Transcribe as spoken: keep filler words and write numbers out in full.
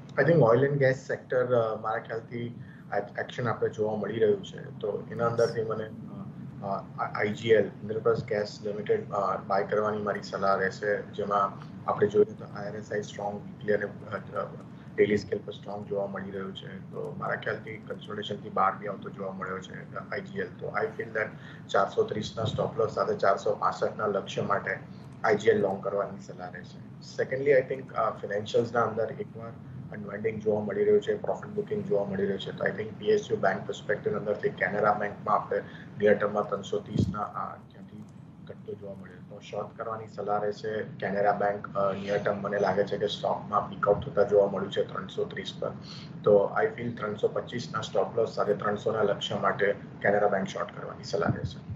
I think oil and gas sector મારા ખ્યાલથી action આપણે જોવા મળી રહ્યું છે. તો એના અંદરથી મને IGL Indraprastha gas limited buy કરવાની મારી સલાહ રહેશે, જેમાં આપણે જોઈએ તો આઈઆરએસઆઈ સ્ટ્રોંગ વીકલી અને ડેલી સ્કેલ પર સ્ટ્રોંગ જોવા મળી રહ્યું છે. તો મારા ખ્યાલથી કન્સોલિડેશનથી બહાર બી આવતો જોવા મળ્યો છે આઈજીએલ. તો આઈ ફીલ દેટ ચારસો ત્રીસના સ્ટોપ લોસ સાથે ચારસો પાસઠના લક્ષ્ય માટે આઈજીએલ લોંગ કરવાની સલાહ રહેશે. સેકન્ડલી આઈ થિંક ફિનાન્શિયલ્સના અંદર એકવાર અનવાઇન્ડિંગ જોવા મળી રહ્યું છે, પ્રોફિટ બુકિંગ જોવા મળી રહ્યું છે. તો I think PSU bank perspective અંદરથી કેનેરા બેંકમાં આપણે નિયર ટર્મમાં ત્રણસો ત્રીસના ત્યાંથી ઘટતો જોવા મળ્યો. તો શોર્ટ કરવાની સલાહ રહેશે કેનેરા બેંક. નિયર ટર્મ મને લાગે છે કે સ્ટોકમાં પીકઆઉટ થતા જોવા મળ્યું છે ત્રણસો ત્રીસ પર. તો આઈ ફીલ ત્રણસો પચીસના સ્ટોપ લોસ સાથે ત્રણસોના લક્ષ્ય માટે કેનેરા બેંક શોર્ટ કરવાની સલાહ રહેશે.